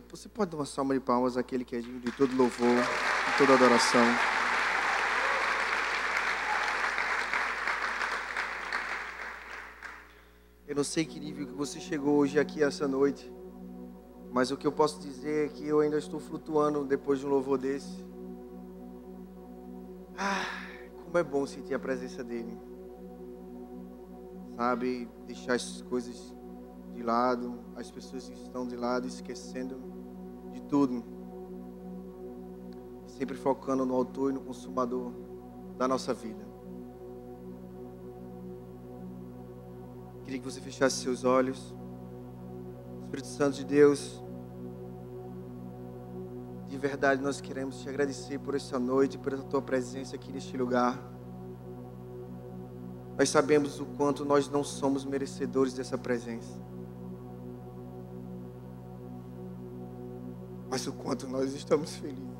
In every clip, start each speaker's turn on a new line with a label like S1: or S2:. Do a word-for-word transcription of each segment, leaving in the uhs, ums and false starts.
S1: Você pode dar uma salva de palmas àquele que é digno de todo louvor, de toda adoração. Eu não sei que nível que você chegou hoje aqui essa noite, mas o que eu posso dizer é que eu ainda estou flutuando depois de um louvor desse. Ah, como é bom sentir a presença dele. Sabe, deixar as coisas de lado, as pessoas que estão de lado, esquecendo de tudo. Sempre focando no autor e no consumador da nossa vida. Queria que você fechasse seus olhos. Espírito Santo de Deus, de verdade nós queremos te agradecer por essa noite, por essa tua presença aqui neste lugar. Nós sabemos o quanto nós não somos merecedores dessa presença, mas o quanto nós estamos felizes.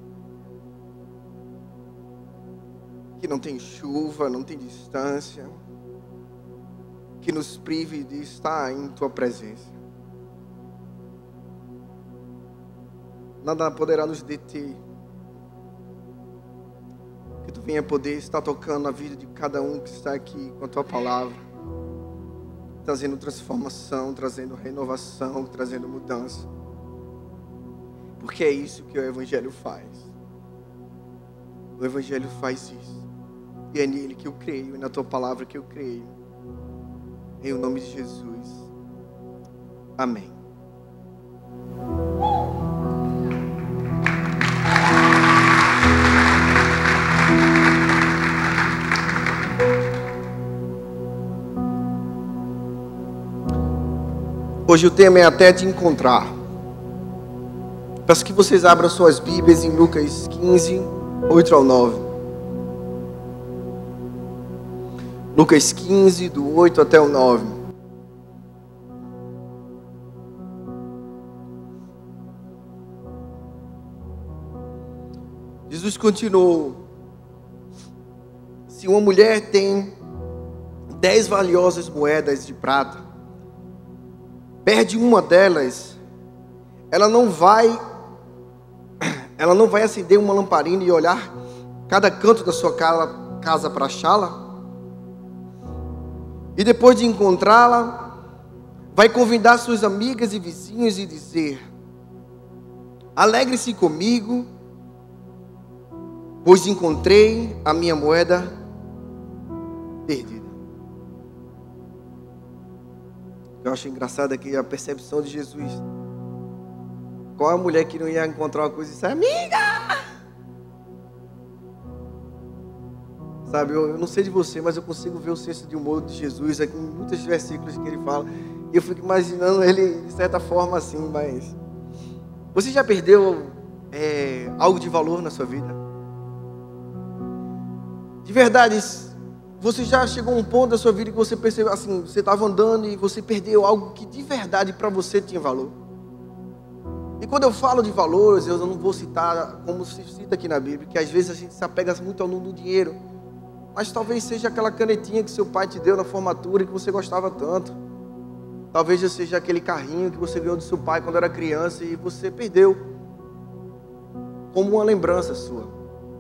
S1: Que não tem chuva, não tem distância que nos prive de estar em tua presença. Nada poderá nos deter. Que tu venha poder estar tocando a vida de cada um que está aqui com a tua palavra, trazendo transformação, trazendo renovação, trazendo mudança. Porque é isso que o Evangelho faz. O Evangelho faz isso. E é nele que eu creio, e na tua palavra que eu creio. Em o nome de Jesus. Amém. Hoje o tema é até te encontrar. Peço que vocês abram suas Bíblias em Lucas quinze, oito ao nove. Lucas quinze, do oito até o nove. Jesus continuou: se uma mulher tem dez valiosas moedas de prata, perde uma delas, ela não vai, ela não vai acender uma lamparina e olhar cada canto da sua casa para achá-la? E depois de encontrá-la, vai convidar suas amigas e vizinhos e dizer: alegre-se comigo, pois encontrei a minha moeda perdida. Eu acho engraçado aqui a percepção de Jesus. Qual é a mulher que não ia encontrar uma coisa e dizer: amiga! Sabe, eu, eu não sei de você, mas eu consigo ver o senso de humor de Jesus aqui em muitos versículos que ele fala. E eu fico imaginando ele de certa forma assim, mas... Você já perdeu é, algo de valor na sua vida? De verdade, você já chegou a um ponto da sua vida que você percebeu, assim, você estava andando e você perdeu algo que de verdade para você tinha valor? E quando eu falo de valores, eu não vou citar como se cita aqui na Bíblia, que às vezes a gente se apega muito ao no dinheiro. Mas talvez seja aquela canetinha que seu pai te deu na formatura e que você gostava tanto. Talvez seja aquele carrinho que você ganhou do seu pai quando era criança e você perdeu, como uma lembrança sua.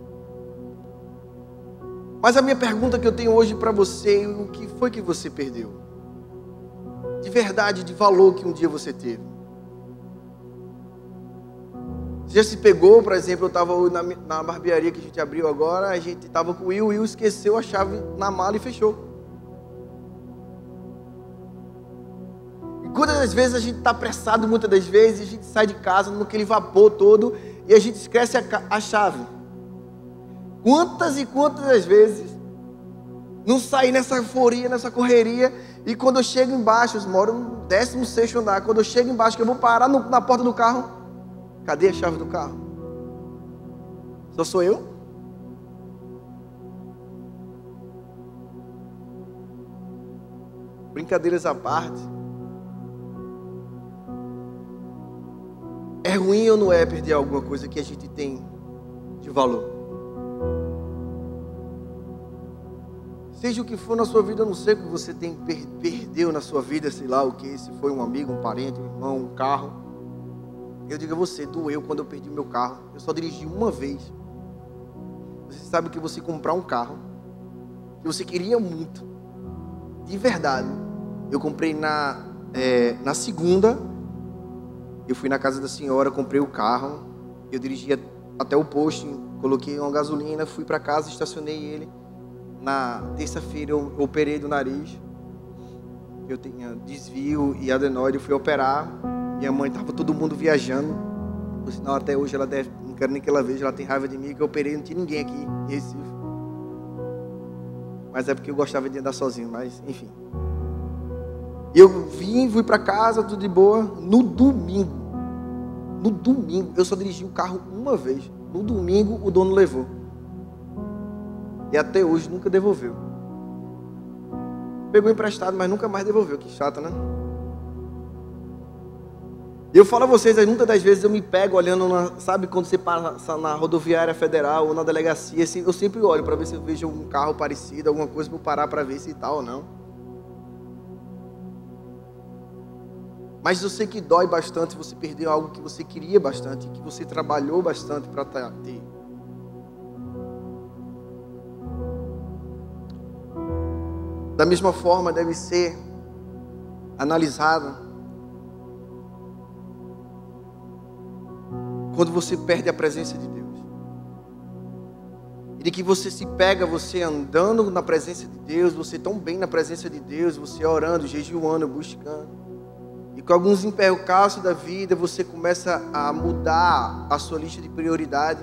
S1: Mas a minha pergunta que eu tenho hoje para você: o que foi que você perdeu? De verdade, de valor que um dia você teve. Já se pegou, por exemplo, eu estava na, na barbearia que a gente abriu agora, a gente estava com o Will, o Will esqueceu a chave na mala e fechou. E quantas das vezes a gente está apressado, muitas das vezes, a gente sai de casa naquele vapor todo e a gente esquece a, a chave. Quantas e quantas das vezes não sair nessa euforia, nessa correria, e quando eu chego embaixo, eu moro no décimo sexto andar, quando eu chego embaixo, que eu vou parar no, na porta do carro, cadê a chave do carro? Só sou eu? Brincadeiras à parte. É ruim ou não é perder alguma coisa que a gente tem de valor? Seja o que for na sua vida, eu não sei o que você tem per- perdeu na sua vida, sei lá o que, se foi um amigo, um parente, um irmão, um carro. Eu digo a você, doeu quando eu perdi o meu carro. Eu só dirigi uma vez. Você sabe que você comprar um carro que você queria muito, de verdade. Eu comprei na, é, na segunda. Eu fui na casa da senhora, comprei o carro. Eu dirigia até o posto, coloquei uma gasolina, fui para casa, estacionei ele. Na terça-feira eu operei do nariz. Eu tinha desvio e adenoide, eu fui operar. Minha mãe estava todo mundo viajando. Por sinal, até hoje ela deve, não quero nem que ela veja, ela tem raiva de mim, que eu operei, não tinha ninguém aqui em Recife. Mas é porque eu gostava de andar sozinho, mas enfim. Eu vim, fui para casa, tudo de boa. No domingo, no domingo, eu só dirigi o carro uma vez. No domingo, o dono levou. E até hoje nunca devolveu. Pegou emprestado, mas nunca mais devolveu. Que chato, né? E eu falo a vocês, muitas das vezes eu me pego olhando, na, sabe quando você passa na rodoviária federal ou na delegacia, assim, eu sempre olho para ver se eu vejo algum carro parecido, alguma coisa para eu parar para ver se tal ou não. Mas eu sei que dói bastante você perder algo que você queria bastante, que você trabalhou bastante para ter. Da mesma forma deve ser analisado quando você perde a presença de Deus. E de que você se pega, você andando na presença de Deus, você tão bem na presença de Deus, você orando, jejuando, buscando. E com alguns percalços da vida, você começa a mudar a sua lista de prioridade.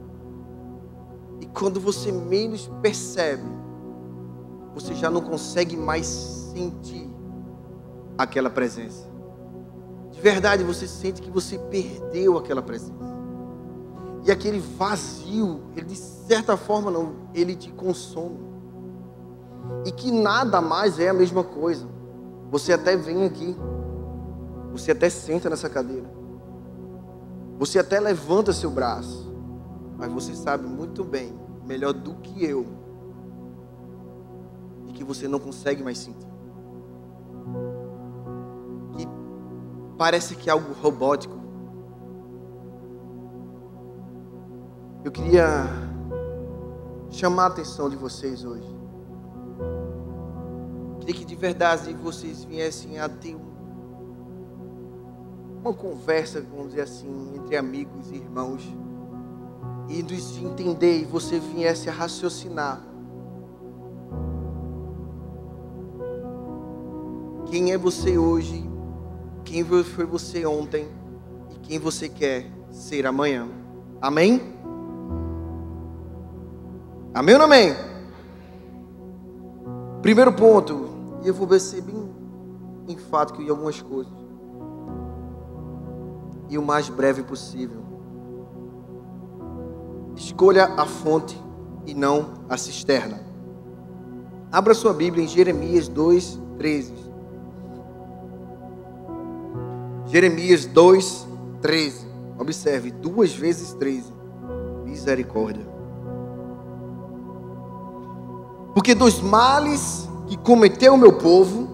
S1: E quando você menos percebe, você já não consegue mais sentir aquela presença. De verdade, você sente que você perdeu aquela presença. E aquele vazio, ele de certa forma não, ele te consome. E que nada mais é a mesma coisa. Você até vem aqui, você até senta nessa cadeira, você até levanta seu braço, mas você sabe muito bem, melhor do que eu, de que você não consegue mais sentir. Que parece que é algo robótico. Eu queria chamar a atenção de vocês hoje. Queria que de verdade vocês viessem a ter uma conversa, vamos dizer assim, entre amigos e irmãos, e nos entender, e você viesse a raciocinar. Quem é você hoje? Quem foi você ontem? E quem você quer ser amanhã? Amém? Amém ou não amém? Primeiro ponto, e eu vou ser bem enfático em algumas coisas, e o mais breve possível. Escolha a fonte e não a cisterna. Abra sua Bíblia em Jeremias dois, treze. Jeremias dois, treze. Observe, duas vezes treze. Misericórdia. Porque dos males que cometeu o meu povo,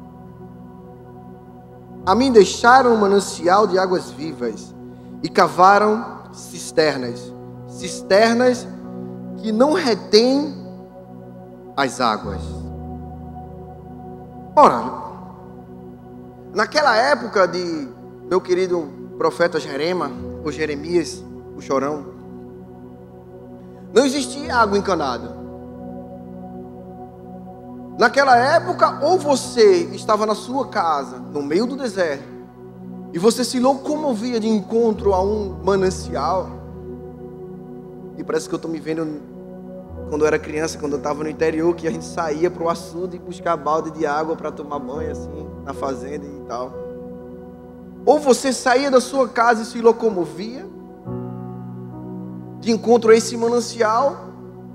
S1: a mim deixaram um manancial de águas vivas e cavaram cisternas, cisternas que não retêm as águas. Ora, naquela época de meu querido profeta Jerema, ou Jeremias, o chorão, não existia água encanada. Naquela época, ou você estava na sua casa, no meio do deserto, e você se locomovia de encontro a um manancial. E parece que eu estou me vendo quando eu era criança, quando eu estava no interior, que a gente saía para o açude e buscar balde de água para tomar banho, assim, na fazenda e tal. Ou você saía da sua casa e se locomovia de encontro a esse manancial,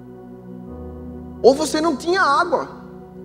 S1: ou você não tinha água.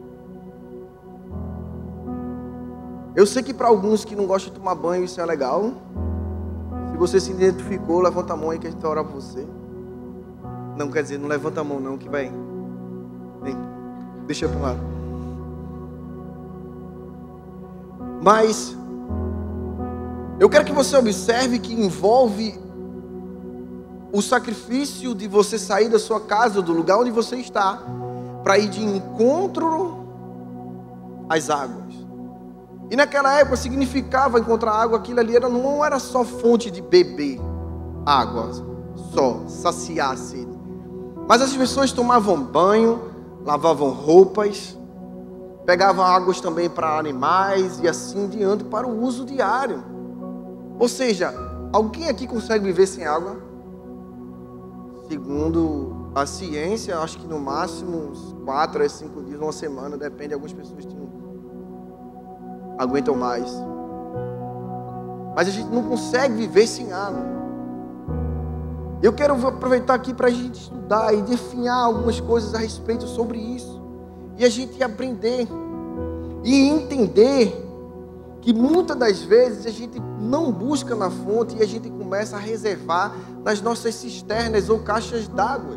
S1: Eu sei que para alguns que não gostam de tomar banho isso é legal. Se você se identificou, levanta a mão aí que a gente vai orar por você. Não, quer dizer, não levanta a mão não, que vai. Vem, deixa para lá. Mas Eu quero que você observe que envolve o sacrifício de você sair da sua casa, do lugar onde você está, para ir de encontro às águas. E naquela época significava encontrar água, aquilo ali era, não era só fonte de beber água, só saciar a sede. Mas as pessoas tomavam banho, lavavam roupas, pegavam águas também para animais e assim diante para o uso diário. Ou seja, alguém aqui consegue viver sem água? Segundo a ciência, acho que no máximo uns quatro a cinco dias, uma semana, depende, algumas pessoas tinham, aguentam mais. Mas a gente não consegue viver sem água. Eu quero aproveitar aqui para a gente estudar e definhar algumas coisas a respeito sobre isso. E a gente aprender e entender que muitas das vezes a gente não busca na fonte e a gente começa a reservar nas nossas cisternas ou caixas d'água.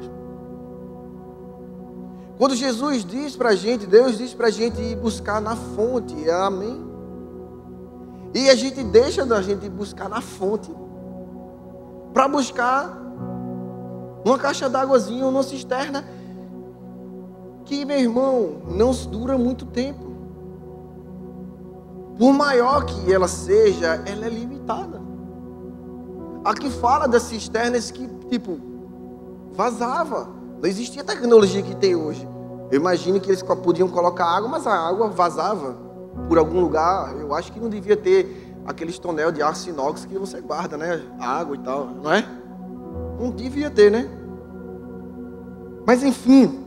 S1: Quando Jesus diz para a gente, Deus diz para a gente ir buscar na fonte, amém? E a gente deixa da gente buscar na fonte para buscar numa caixa d'águazinha ou numa cisterna que, meu irmão, não dura muito tempo. Por maior que ela seja, ela é limitada. Aqui fala das cisternas que, tipo, vazava. Não existia a tecnologia que tem hoje. Eu imagino que eles podiam colocar água, mas a água vazava por algum lugar. Eu acho que não devia ter aqueles tonel de aço inox que você guarda, né? A água e tal, não é? Não devia ter, né? Mas enfim,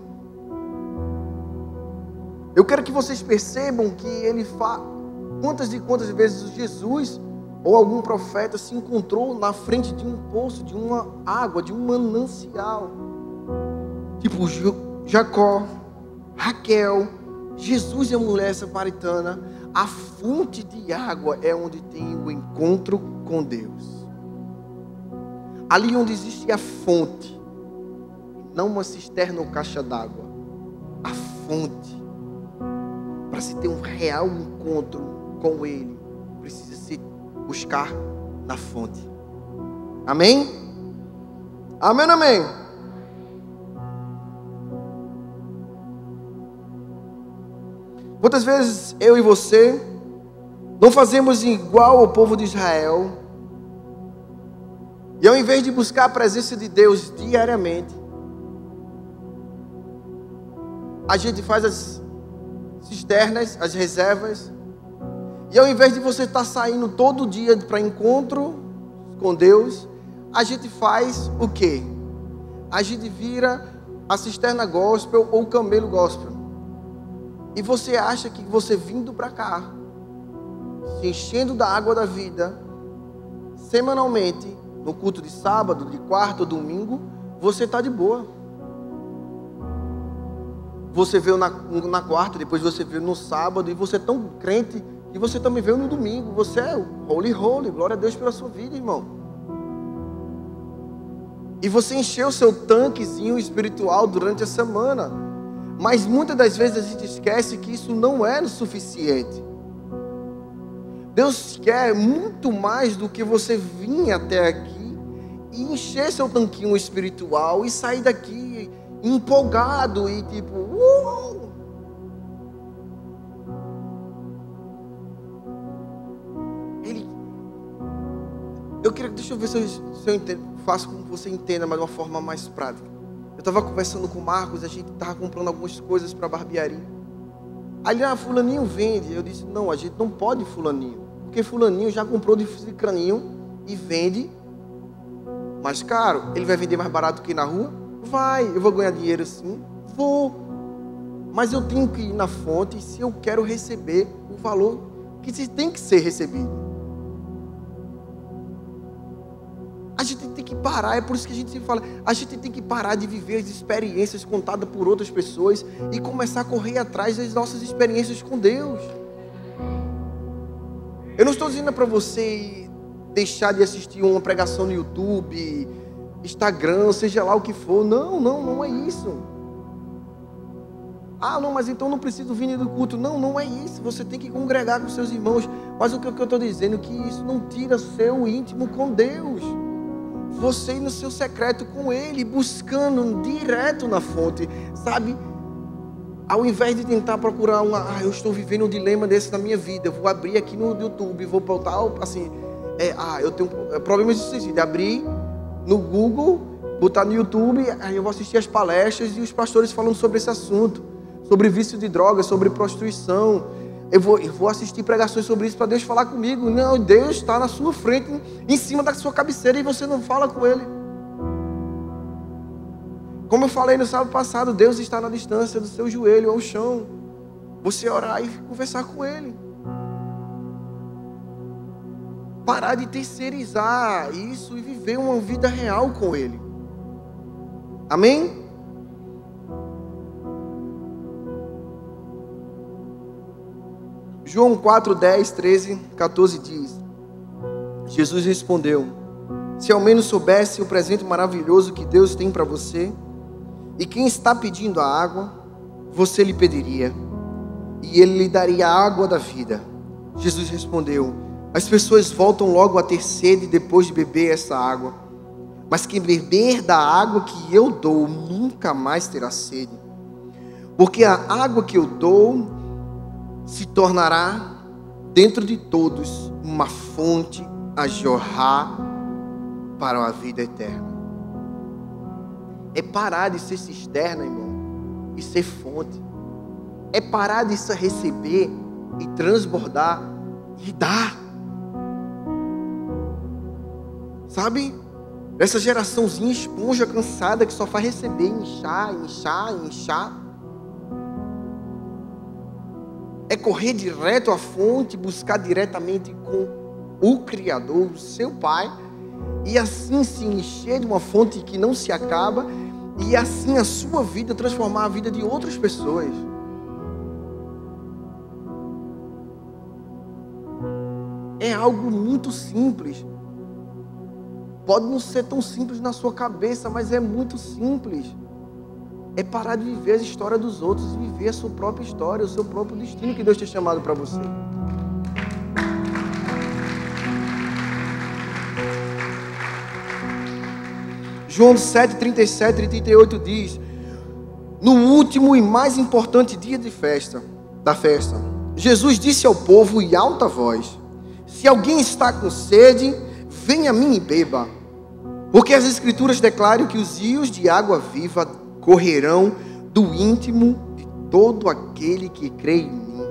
S1: eu quero que vocês percebam que ele fala, quantas e quantas vezes Jesus ou algum profeta se encontrou na frente de um poço, de uma água, de um manancial. Tipo Jacó, Raquel, Jesus e a mulher samaritana. A fonte de água é onde tem o encontro com Deus. Ali onde existe a fonte, não uma cisterna ou caixa d'água. A fonte. Para se ter um real encontro com Ele, precisa se buscar na fonte. Amém? Amém ou amém? Quantas vezes eu e você não fazemos igual ao povo de Israel, e ao invés de buscar a presença de Deus diariamente, a gente faz as cisternas, as reservas, e ao invés de você estar saindo todo dia para encontro com Deus, a gente faz o quê? A gente vira a cisterna gospel ou o camelo gospel. E você acha que você vindo para cá, se enchendo da água da vida, semanalmente, no culto de sábado, de quarta ou domingo, você está de boa. Você veio na, na quarta, depois você veio no sábado, e você é tão crente que você também veio no domingo. Você é holy, holy, glória a Deus pela sua vida, irmão. E você encheu o seu tanquezinho espiritual durante a semana. Mas muitas das vezes a gente esquece que isso não é o suficiente. Deus quer muito mais do que você vir até aqui e encher seu tanquinho espiritual e sair daqui empolgado e tipo, uh! Ele, eu queria, deixa eu ver se eu, se eu entendo, faço com que você entenda, mas de uma forma mais prática. Eu estava conversando com o Marcos, a gente estava comprando algumas coisas para a barbearia. Ali, ah, fulaninho vende. Eu disse, não, a gente não pode fulaninho, porque fulaninho já comprou de cicraninho e vende mais caro. Ele vai vender mais barato que ir na rua? Vai, eu vou ganhar dinheiro sim? Vou. Mas eu tenho que ir na fonte se eu quero receber o valor que tem que ser recebido. A gente tem que parar, é por isso que a gente sempre fala, a gente tem que parar de viver as experiências contadas por outras pessoas e começar a correr atrás das nossas experiências com Deus. Eu não estou dizendo para você deixar de assistir uma pregação no YouTube, Instagram, seja lá o que for. Não, não, não é isso. Ah, não, mas então não preciso vir do culto. Não, não é isso. Você tem que congregar com seus irmãos. Mas o que eu estou dizendo é que isso não tira seu íntimo com Deus. Você ir no seu secreto com Ele, buscando direto na fonte, sabe? Ao invés de tentar procurar uma, ah, eu estou vivendo um dilema desse na minha vida, eu vou abrir aqui no YouTube, vou botar, assim, é, ah, eu tenho problemas de suicídio, de abrir no Google, botar no YouTube, aí eu vou assistir as palestras e os pastores falando sobre esse assunto, sobre vício de drogas, sobre prostituição. Eu vou, eu vou assistir pregações sobre isso para Deus falar comigo. Não, Deus está na sua frente, em cima da sua cabeceira, e você não fala com Ele. Como eu falei no sábado passado, Deus está na distância do seu joelho ao chão. Você orar e conversar com Ele. Parar de terceirizar isso e viver uma vida real com Ele. Amém? João quatro, dez, treze, quatorze diz: Jesus respondeu: se ao menos soubesse o presente maravilhoso que Deus tem para você, e quem está pedindo a água, você lhe pediria, e Ele lhe daria a água da vida. Jesus respondeu: as pessoas voltam logo a ter sede depois de beber essa água, mas quem beber da água que eu dou, nunca mais terá sede, porque a água que eu dou se tornará dentro de todos uma fonte a jorrar para a vida eterna. É parar de ser cisterna, irmão, e ser fonte. É parar de só receber e transbordar e dar. Sabe? Essa geraçãozinha esponja cansada que só faz receber, inchar, inchar, inchar. É correr direto à fonte, buscar diretamente com o Criador, o seu Pai, e assim se encher de uma fonte que não se acaba, e assim a sua vida transformar a vida de outras pessoas. É algo muito simples. Pode não ser tão simples na sua cabeça, mas é muito simples. É parar de viver a história dos outros e viver a sua própria história, o seu próprio destino que Deus tem chamado para você. João sete, trinta e sete e trinta e oito diz: no último e mais importante dia de festa, da festa, Jesus disse ao povo em alta voz: se alguém está com sede, venha a mim e beba. Porque as Escrituras declaram que os rios de água viva correrão do íntimo de todo aquele que crê em mim.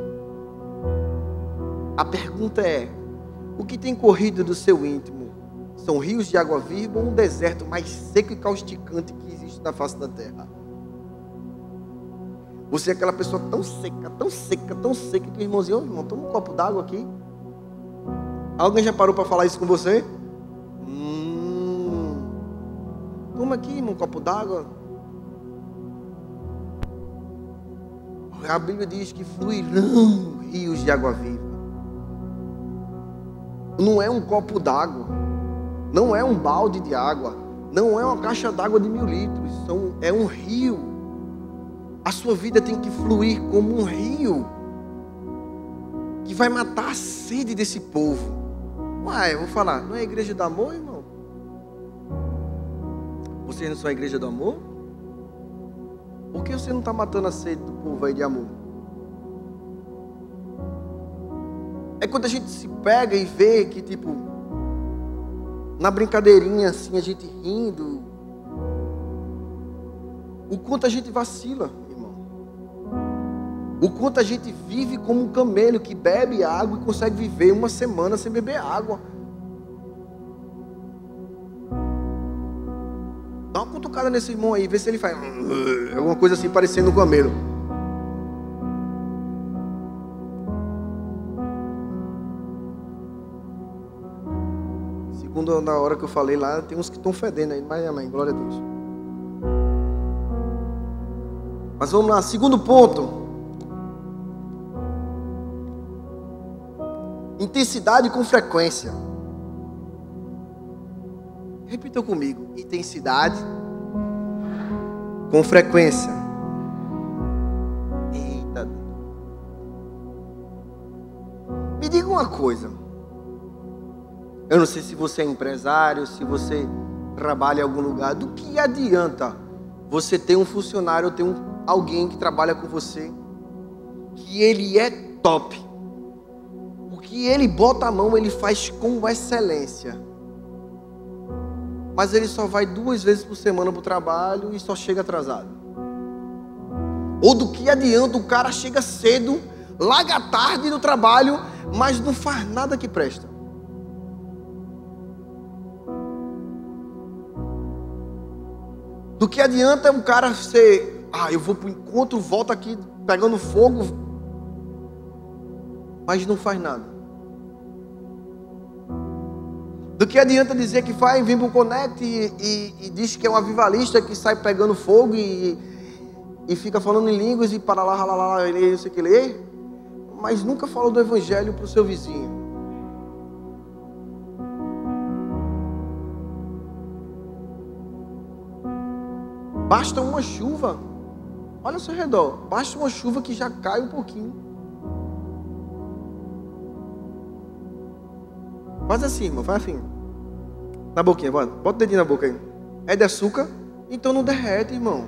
S1: A pergunta é: o que tem corrido do seu íntimo? São rios de água viva ou um deserto mais seco e causticante que existe na face da terra? Você é aquela pessoa tão seca, tão seca, tão seca que o irmãozinho, ô irmão, toma um copo d'água aqui. Alguém já parou para falar isso com você? Hum, toma aqui, irmão, um copo d'água. A Bíblia diz que fluirão rios de água viva. Não é um copo d'água, não é um balde de água, não é uma caixa d'água de mil litros, são, é um rio. A sua vida tem que fluir como um rio que vai matar a sede desse povo. Uai, eu vou falar, não é a igreja do amor, irmão? Vocês não são a igreja do amor? Por que você não está matando a sede do povo aí de amor? É quando a gente se pega e vê que, tipo, na brincadeirinha assim, a gente rindo, o quanto a gente vacila, irmão. O quanto a gente vive como um camelo que bebe água e consegue viver uma semana sem beber água. Dá uma cutucada nesse irmão aí, vê se ele faz alguma coisa assim parecendo um camelo. Segundo na hora que eu falei lá, tem uns que estão fedendo aí, mas amém, glória a Deus. Mas vamos lá, segundo ponto. Intensidade com frequência. Repita comigo. Intensidade com frequência. Eita. Me diga diga uma coisa. Eu não sei se você é empresário, se você trabalha em algum lugar. Do que adianta você ter um funcionário, ter um, alguém que trabalha com você, que ele é top. O que ele bota a mão, ele faz com excelência. Mas ele só vai duas vezes por semana para o trabalho e só chega atrasado. Ou do que adianta o cara chega cedo, larga tarde no trabalho, mas não faz nada que presta. Do que adianta um cara ser, ah, eu vou para o encontro, volto aqui pegando fogo, mas não faz nada. Do que adianta dizer que vai vir para o Connect e, e, e diz que é um avivalista que sai pegando fogo e, e fica falando em línguas e para lá, lá, lá, lá, ele, não sei o que lê, mas nunca falou do evangelho para o seu vizinho. Basta uma chuva, olha ao seu redor, basta uma chuva que já cai um pouquinho. Faz assim, irmão, faz assim. Na boquinha, bota, bota o dedinho na boca aí. É de açúcar? Então não derrete, irmão.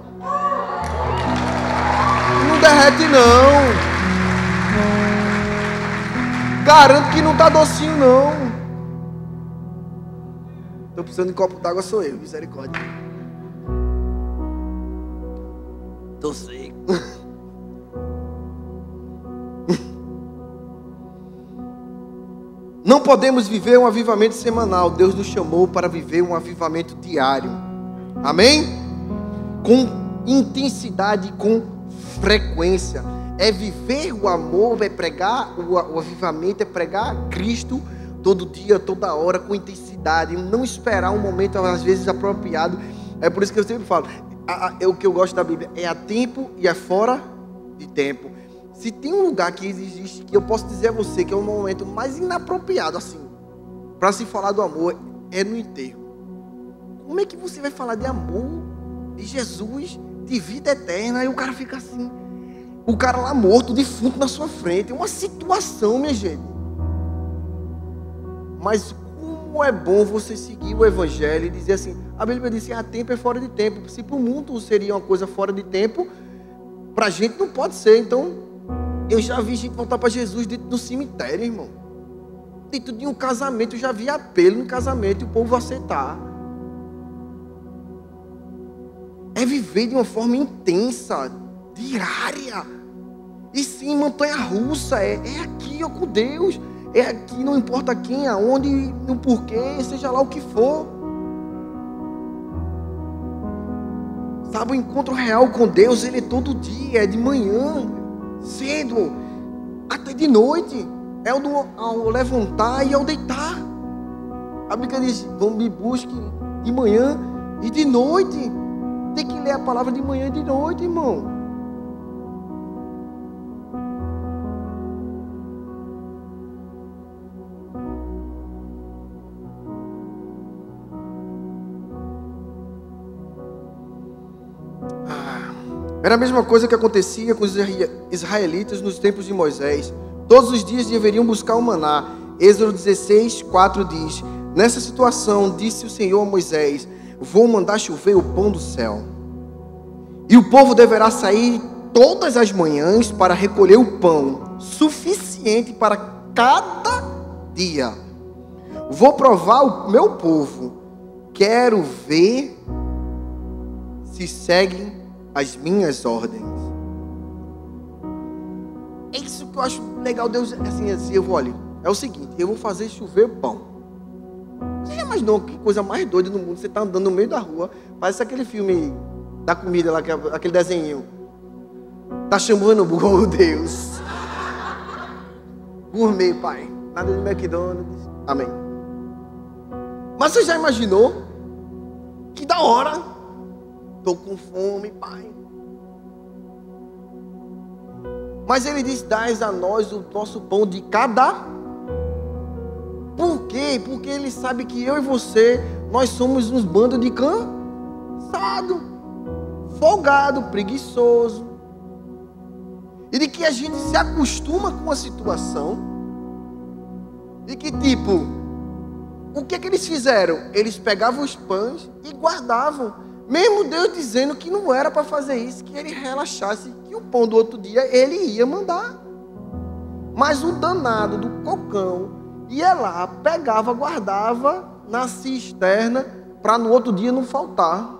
S1: Não derrete, não. Garanto que não tá docinho, não. Tô precisando de copo d'água, sou eu, misericórdia. Tô seco. Não podemos viver um avivamento semanal. Deus nos chamou para viver um avivamento diário. Amém? Com intensidade, com frequência. É viver o amor, é pregar o, o avivamento, é pregar Cristo todo dia, toda hora, com intensidade. Não esperar um momento, às vezes, apropriado. É por isso que eu sempre falo. A, a, é o que eu gosto da Bíblia. É a tempo e é fora de tempo. Se tem um lugar que existe, que eu posso dizer a você que é um momento mais inapropriado, assim, para se falar do amor, é no enterro. Como é que você vai falar de amor, de Jesus, de vida eterna, e o cara fica assim, o cara lá morto, defunto na sua frente? É uma situação, minha gente. Mas como é bom você seguir o evangelho e dizer assim, a Bíblia diz que há tempo é fora de tempo. Se para o mundo seria uma coisa fora de tempo, para a gente não pode ser. Então, eu já vi gente voltar para Jesus dentro do cemitério, irmão. Dentro de um casamento, eu já vi apelo no casamento e o povo aceitar. É viver de uma forma intensa, diária. E sim, montanha-russa. É, é aqui, ó, com Deus. É aqui, não importa quem, aonde, no porquê, seja lá o que for. Sabe, o encontro real com Deus, ele é todo dia, é de manhã, cedo, até de noite. É o do, ao levantar e ao deitar. A Bíblia diz, vão me busque de manhã e de noite. Tem que ler a palavra de manhã e de noite, irmão. Era a mesma coisa que acontecia com os israelitas nos tempos de Moisés. Todos os dias deveriam buscar o maná. Êxodo dezesseis, quatro diz: nessa situação, disse o Senhor a Moisés: vou mandar chover o pão do céu. E o povo deverá sair todas as manhãs para recolher o pão suficiente para cada dia. Vou provar o meu povo. Quero ver se seguem as minhas ordens. É isso que eu acho legal. Deus, assim, assim eu vou, olha, é o seguinte, eu vou fazer chover pão. Você já imaginou que coisa mais doida no mundo? Você está andando no meio da rua, parece aquele filme da comida lá, aquele desenho. Tá chamando, oh Deus. Gourmet, pai. Nada de McDonald's. Amém. Mas você já imaginou? Que da hora. Estou com fome, pai. Mas ele diz, dás a nós o nosso pão de cada. Por quê? Porque ele sabe que eu e você, nós somos uns bandos de cansado, folgado, preguiçoso. E de que a gente se acostuma com a situação E que tipo, o que é que eles fizeram? Eles pegavam os pães e guardavam. Mesmo Deus dizendo que não era para fazer isso, que ele relaxasse, que o pão do outro dia ele ia mandar. Mas o danado do cocão ia lá, pegava, guardava na cisterna para no outro dia não faltar.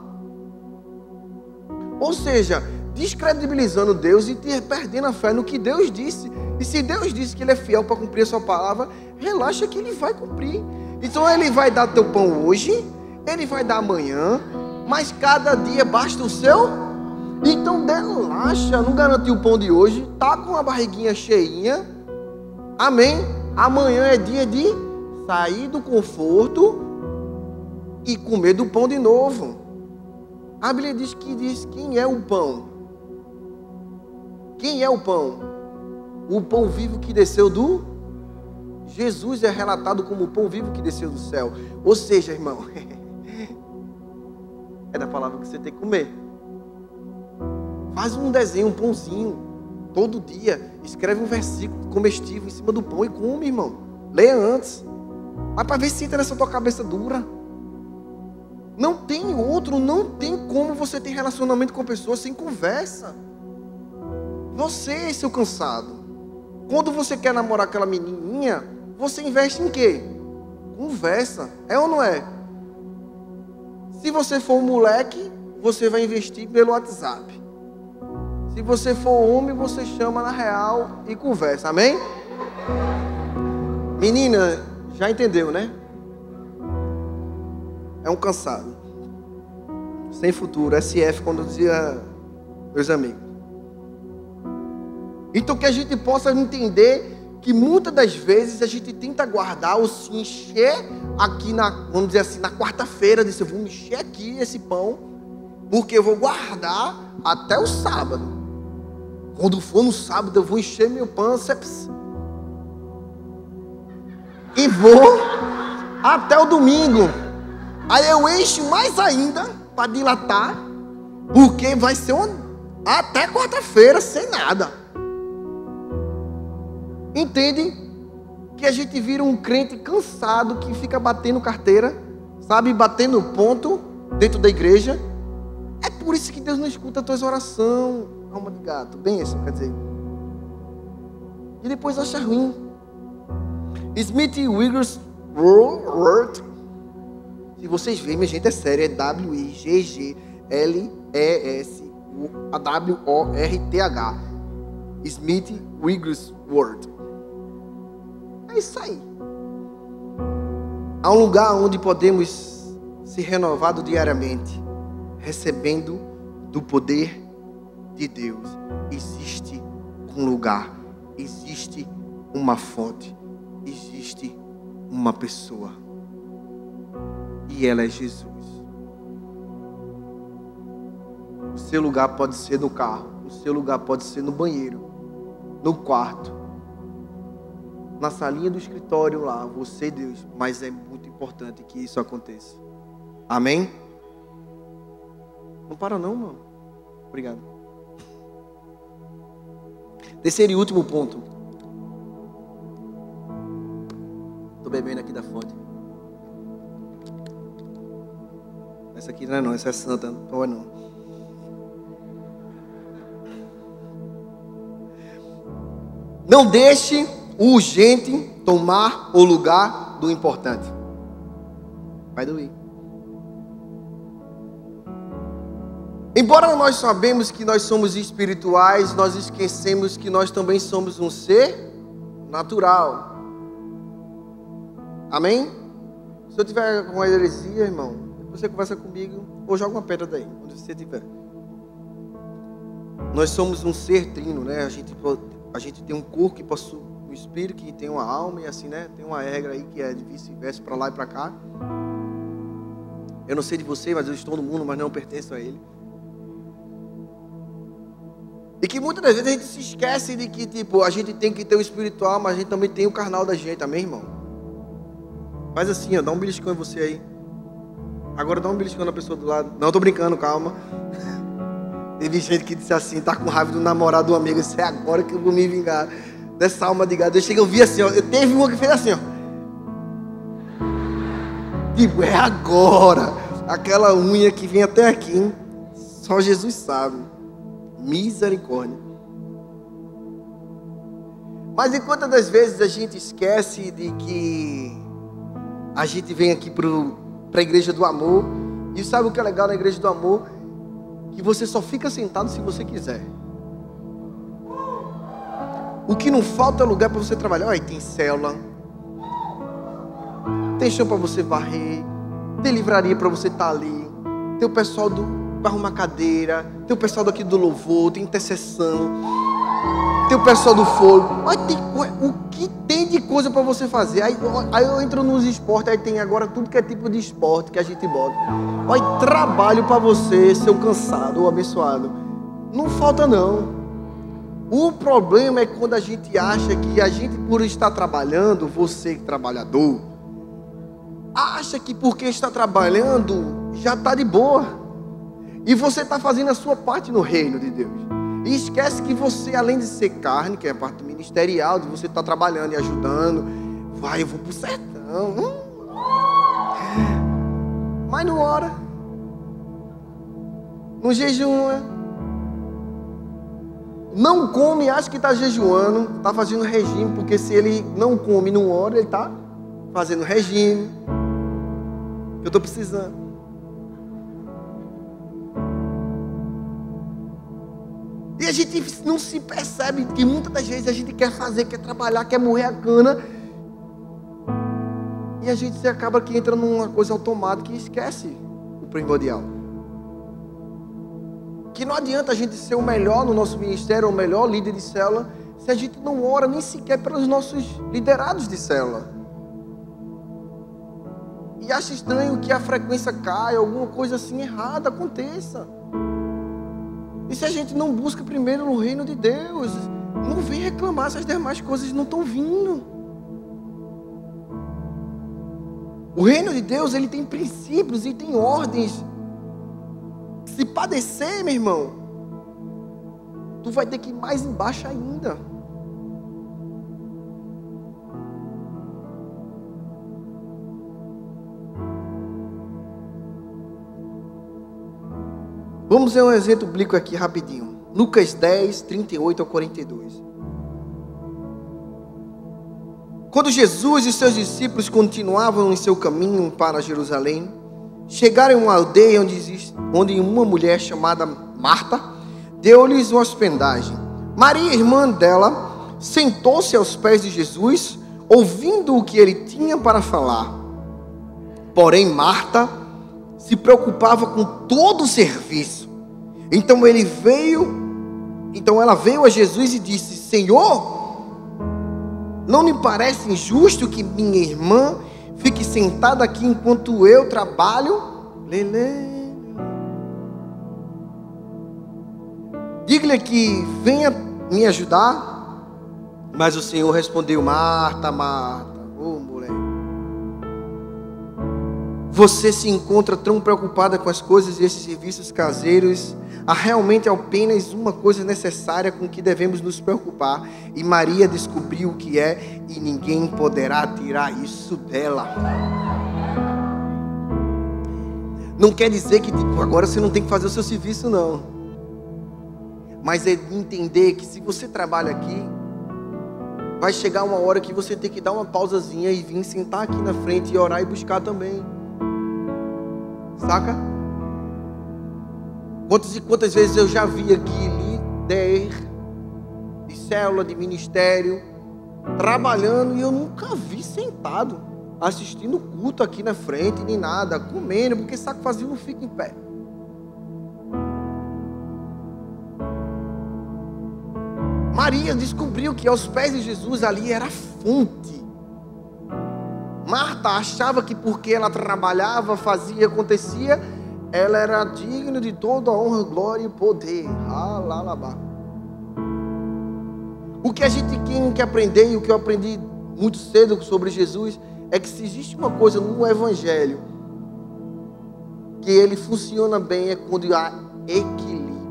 S1: Ou seja, descredibilizando Deus e perdendo a fé no que Deus disse. E se Deus disse que ele é fiel para cumprir a sua palavra, relaxa que ele vai cumprir. Então ele vai dar teu pão hoje, ele vai dar amanhã, mas cada dia basta o seu. Então relaxa, não garantiu o pão de hoje, tá com a barriguinha cheinha, amém? Amanhã é dia de sair do conforto e comer do pão de novo. A Bíblia diz que diz quem é o pão. Quem é o pão? O pão vivo que desceu do... Jesus é relatado como o pão vivo que desceu do céu. Ou seja, irmão, é da palavra que você tem que comer. Faz um desenho, um pãozinho, todo dia. Escreve um versículo comestível em cima do pão e come, irmão. Leia antes. Mas para ver se entra nessa tua cabeça dura. Não tem outro, não tem como você ter relacionamento com a pessoa sem conversa. Você, seu cansado, quando você quer namorar aquela menininha, você investe em quê? Conversa. É ou não é? Se você for um moleque, você vai investir pelo WhatsApp. Se você for homem, você chama na real e conversa. Amém? Menina, já entendeu, né? É um cansado. Sem futuro. S F, quando eu dizia meus amigos. Então que a gente possa entender que muitas das vezes a gente tenta guardar ou se encher aqui na, vamos dizer assim, na quarta-feira, disse, eu vou encher aqui esse pão, porque eu vou guardar até o sábado. Quando for no sábado eu vou encher meu pão, e vou até o domingo. Aí eu encho mais ainda para dilatar, porque vai ser um, até quarta-feira sem nada. Entende? Que a gente vira um crente cansado que fica batendo carteira, sabe, batendo ponto dentro da igreja. É por isso que Deus não escuta as tuas orações, alma de gato, bênção, quer dizer. E depois acha ruim. Smith Wigglesworth, se vocês verem, minha gente, é sério, é W I G G L E S W O R T H. Smith Wigglesworth. É isso aí. Há um lugar onde podemos ser renovados diariamente, recebendo do poder de Deus. Existe um lugar, existe uma fonte, existe uma pessoa. E ela é Jesus. O seu lugar pode ser no carro, o seu lugar pode ser no banheiro, no quarto, na salinha do escritório lá, você e Deus. Mas é muito importante que isso aconteça. Amém? Não para não, mano. Obrigado. Terceiro e último ponto. Estou bebendo aqui da fonte. Essa aqui não é não, essa é santa, não é não. Não deixe o urgente tomar o lugar do importante. Vai doer. Embora nós sabemos que nós somos espirituais, nós esquecemos que nós também somos um ser natural. Amém? Se eu tiver uma heresia, irmão, você conversa comigo ou joga uma pedra daí, onde você estiver. Nós somos um ser trino, né? A gente, a gente tem um corpo que possui um espírito, que tem uma alma e assim, né? Tem uma regra aí que é de vice-versa, para lá e para cá. Eu não sei de você, mas eu estou no mundo, mas não pertenço a ele. E que muitas das vezes a gente se esquece de que, tipo, a gente tem que ter o espiritual, mas a gente também tem o carnal da gente, amém, irmão? Faz assim, ó, dá um beliscão em você aí. Agora dá um beliscão na pessoa do lado. Não, eu tô brincando, calma. Teve gente que disse assim, tá com raiva do namorado do amigo. Isso é agora que eu vou me vingar dessa alma de gado. Eu cheguei, eu vi assim, ó. Eu teve uma que fez assim, ó. Tipo, é agora. Aquela unha que vem até aqui, hein? Só Jesus sabe. Misericórdia. Mas e quantas das vezes a gente esquece de que a gente vem aqui para a igreja do amor. E sabe o que é legal na igreja do amor? Que você só fica sentado se você quiser. O que não falta é lugar para você trabalhar. Olha, tem célula, tem chão para você varrer, tem livraria para você estar ali, tem o pessoal do para arrumar cadeira, tem o pessoal daqui do louvor, tem intercessão, tem o pessoal do fogo. Olha, tem, o que tem de coisa para você fazer? Aí, aí eu entro nos esportes, aí tem agora tudo que é tipo de esporte que a gente bota. Olha, trabalho para você, seu cansado ou abençoado. Não falta não. O problema é quando a gente acha que a gente, por estar trabalhando, você trabalhador, acha que porque está trabalhando já está de boa. E você está fazendo a sua parte no reino de Deus. E esquece que você, além de ser carne, que é a parte ministerial, de você estar trabalhando e ajudando, vai, eu vou pro sertão. Hum. Mas não ora. Não jejuma. Não come, acha que está jejuando, está fazendo regime, porque se ele não come e não ora, ele está fazendo regime. Eu estou precisando. E a gente não se percebe que muitas das vezes a gente quer fazer, quer trabalhar, quer morrer a cana. E a gente se acaba que entra numa coisa automática e esquece o primordial. Que não adianta a gente ser o melhor no nosso ministério, o melhor líder de célula, se a gente não ora nem sequer pelos nossos liderados de célula. E acha estranho que a frequência caia, alguma coisa assim errada aconteça. E se a gente não busca primeiro no reino de Deus, não vem reclamar se as demais coisas não estão vindo. O reino de Deus, ele tem princípios e tem ordens. Se padecer, meu irmão, tu vai ter que ir mais embaixo ainda. Vamos ver um exemplo bíblico aqui rapidinho. Lucas dez, trinta e oito ao quarenta e dois. Quando Jesus e seus discípulos continuavam em seu caminho para Jerusalém, chegaram em uma aldeia onde, existe, onde uma mulher chamada Marta deu-lhes uma hospedagem. Maria, irmã dela, sentou-se aos pés de Jesus, ouvindo o que ele tinha para falar. Porém, Marta se preocupava com todo o serviço. Então ele veio, então ela veio a Jesus e disse: Senhor, não me parece injusto que minha irmã fique sentada aqui enquanto eu trabalho? Lelê. Diga-lhe que venha me ajudar. Mas o Senhor respondeu: Marta, Marta, ô oh, mulher, você se encontra tão preocupada com as coisas e esses serviços caseiros. Há realmente apenas uma coisa necessária com que devemos nos preocupar. E Maria descobriu o que é, e ninguém poderá tirar isso dela. Não quer dizer que tipo, agora você não tem que fazer o seu serviço, não. Mas é entender que se você trabalha aqui, vai chegar uma hora que você tem que dar uma pausazinha e vir sentar aqui na frente e orar e buscar também. Saca? Quantas e quantas vezes eu já vi aqui líder de célula, de ministério, trabalhando, e eu nunca vi sentado, assistindo culto aqui na frente, nem nada, comendo, porque saco vazio não fica em pé. Maria descobriu que aos pés de Jesus ali era a fonte. Marta achava que porque ela trabalhava, fazia, acontecia, ela era digna de toda a honra, glória e poder. Alalabá. O que a gente tem que aprender, e o que eu aprendi muito cedo sobre Jesus, é que se existe uma coisa no Evangelho que ele funciona bem, é quando há equilíbrio.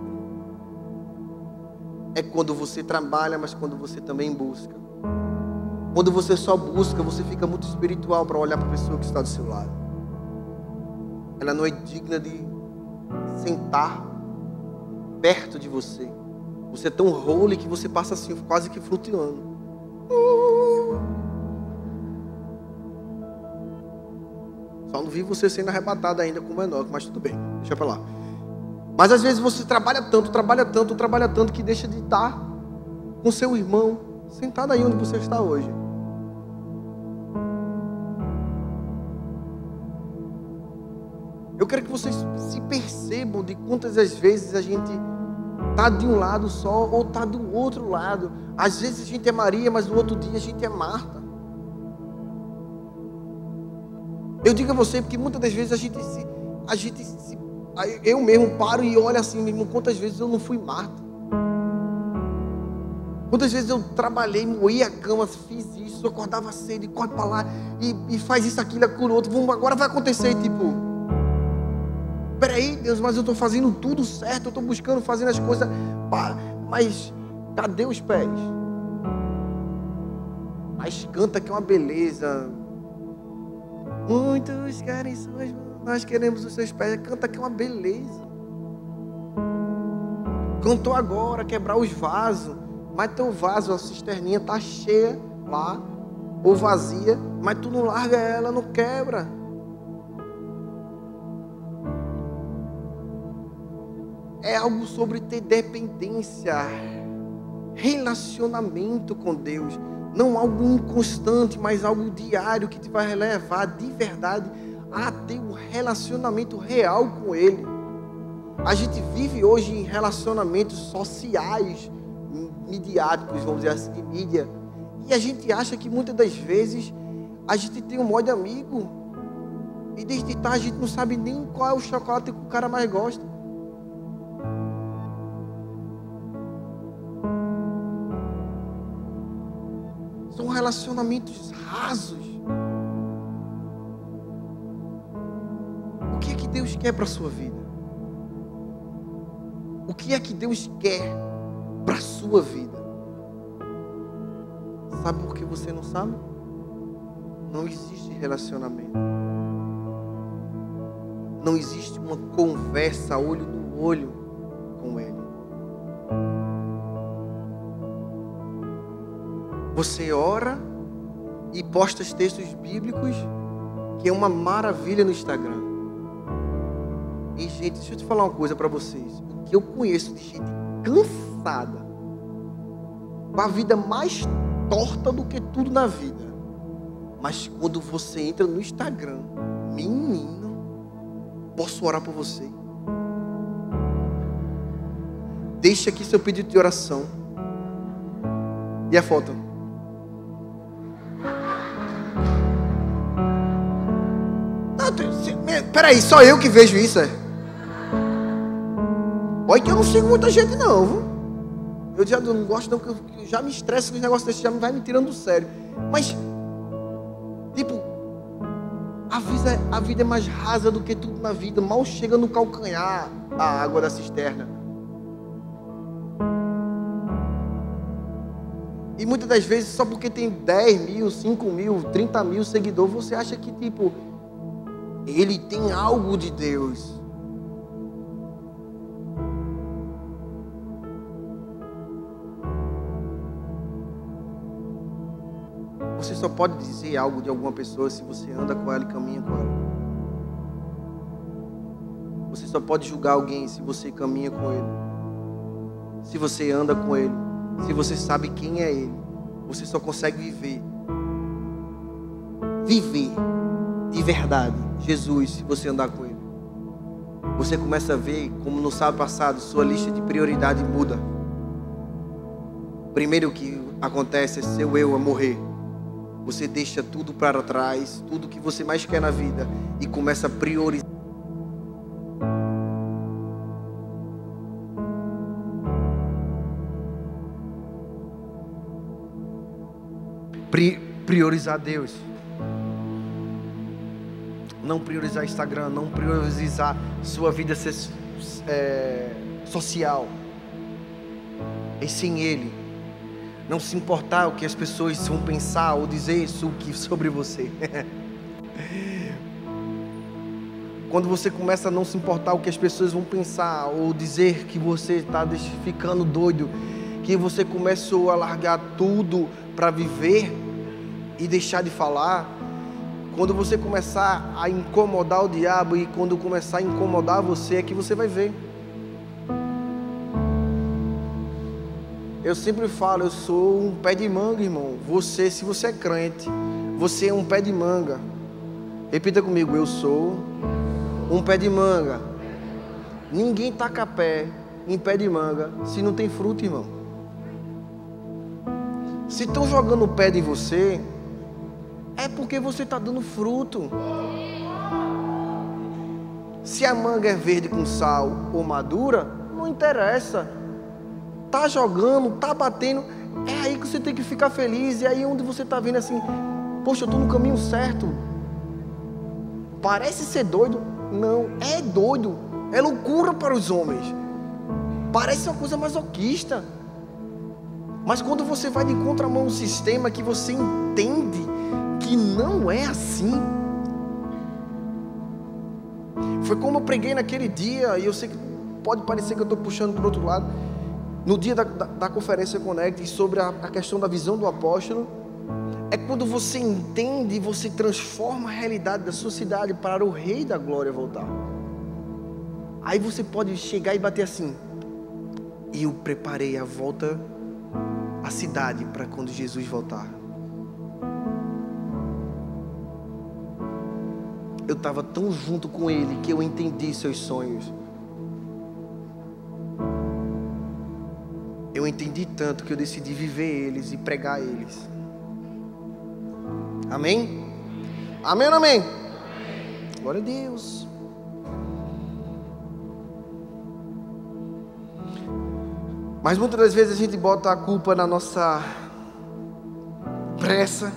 S1: É quando você trabalha, mas quando você também busca. Quando você só busca, você fica muito espiritual para olhar para a pessoa que está do seu lado. ela não é digna de sentar perto de você. Você é tão holy que você passa assim, quase que flutuando. Só não vi você sendo arrebatado ainda como Enoque, mas tudo bem, deixa pra lá. Mas às vezes você trabalha tanto, trabalha tanto, trabalha tanto que deixa de estar com seu irmão sentado aí onde você está hoje. Eu quero que vocês se percebam de quantas as vezes a gente está de um lado só ou está do outro lado. Às vezes a gente é Maria, mas no outro dia a gente é Marta. Eu digo a você porque muitas das vezes a gente se, a gente se, eu mesmo paro e olho assim mesmo, quantas vezes eu não fui Marta. Quantas vezes eu trabalhei, moí a cama, fiz isso, acordava cedo e corre para lá e, e faz isso, aquilo, aquilo, outro. Vamos, agora vai acontecer, tipo, peraí, Deus, mas eu estou fazendo tudo certo, eu estou buscando, fazendo as coisas, pá, mas cadê os pés? Mas canta que é uma beleza. Muitos querem suas mãos, nós queremos os seus pés. Canta que é uma beleza. Cantou agora, quebrar os vasos. Mas teu vaso, a cisterninha tá cheia lá, ou vazia, mas tu não larga ela, não quebra. É algo sobre ter dependência, relacionamento com Deus. Não algo inconstante, mas algo diário que te vai levar de verdade a ter um relacionamento real com Ele. A gente vive hoje em relacionamentos sociais, midiáticos, vamos dizer assim, de mídia. E a gente acha que muitas das vezes a gente tem um monte de amigo e desde tarde a gente não sabe nem qual é o chocolate que o cara mais gosta. São relacionamentos rasos. O que é que Deus quer para a sua vida? O que é que Deus quer para a sua vida? Sabe por que você não sabe? Não existe relacionamento. Não existe uma conversa olho no olho com Ele. Você ora e posta os textos bíblicos, que é uma maravilha no Instagram. E gente, deixa eu te falar uma coisa para vocês. O que eu conheço de gente cansada, com a vida mais torta do que tudo na vida, mas quando você entra no Instagram, menino, posso orar por você? Deixa aqui seu pedido de oração. E a foto? Não, peraí, só eu que vejo isso, é? Olha que eu não sigo muita gente não, viu? Eu já não gosto não, porque eu já me estresso com os negócios desse, já me vai me tirando do sério. Mas, tipo, a vida, a vida é mais rasa do que tudo na vida. Mal chega no calcanhar a água da cisterna. E muitas das vezes, só porque tem dez mil, cinco mil, trinta mil seguidores, você acha que, tipo, ele tem algo de Deus. Você só pode dizer algo de alguma pessoa se você anda com ela e caminha com ela. Você só pode julgar alguém se você caminha com ele, se você anda com ele, se você sabe quem é ele. Você só consegue viver Viver de verdade Jesus se você andar com ele. Você começa a ver como no sábado passado sua lista de prioridade muda. Primeiro que acontece é seu eu a morrer. Você deixa tudo para trás, tudo que você mais quer na vida, e começa a priorizar. Pri priorizar Deus. Não priorizar Instagram, não priorizar sua vida é, social. E sem Ele. Não se importar o que as pessoas vão pensar ou dizer sobre você. Quando você começa a não se importar o que as pessoas vão pensar ou dizer que você está ficando doido, que você começou a largar tudo para viver e deixar de falar, quando você começar a incomodar o diabo e quando começar a incomodar você, é que você vai ver. Eu sempre falo, eu sou um pé de manga, irmão. Você, se você é crente, você é um pé de manga. Repita comigo, eu sou um pé de manga. Ninguém taca pé em pé de manga se não tem fruto, irmão. Se estão jogando pedra em você, é porque você está dando fruto. Se a manga é verde com sal ou madura, não interessa. Tá jogando, tá batendo, é aí que você tem que ficar feliz. E aí onde você está vendo assim, poxa, eu estou no caminho certo. Parece ser doido. Não, é doido. É loucura para os homens. Parece uma coisa masoquista. Mas quando você vai de contramão ao sistema, que você entende que não é assim. Foi como eu preguei naquele dia, e eu sei que pode parecer que eu estou puxando para o outro lado, no dia da, da, da conferência Connect, sobre a, a questão da visão do apóstolo. É quando você entende e você transforma a realidade da sua cidade para o Rei da Glória voltar. Aí você pode chegar e bater assim: eu preparei a volta à cidade para quando Jesus voltar. Eu estava tão junto com Ele que eu entendi seus sonhos. Eu entendi tanto que eu decidi viver eles e pregar eles. Amém? Amém ou não amém? Glória a Deus. Mas muitas das vezes a gente bota a culpa na nossa pressa.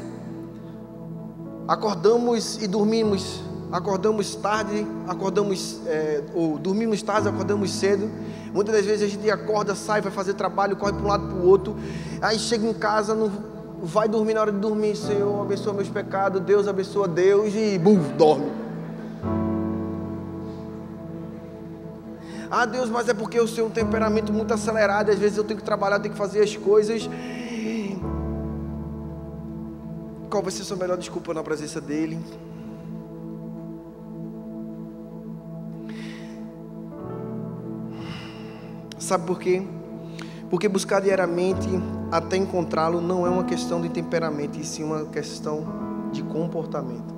S1: Acordamos e dormimos. Acordamos tarde, acordamos, é, ou dormimos tarde, acordamos cedo. Muitas das vezes a gente acorda, sai, vai fazer trabalho, corre para um lado para o outro. Aí chega em casa, não vai dormir na hora de dormir. Senhor, abençoa meus pecados, Deus abençoa Deus, e bum, dorme. Ah, Deus, mas é porque eu tenho um temperamento muito acelerado, às vezes eu tenho que trabalhar, tenho que fazer as coisas. Qual vai ser a sua melhor desculpa na presença dEle? Sabe por quê? Porque buscar diariamente até encontrá-lo não é uma questão de temperamento, e sim uma questão de comportamento.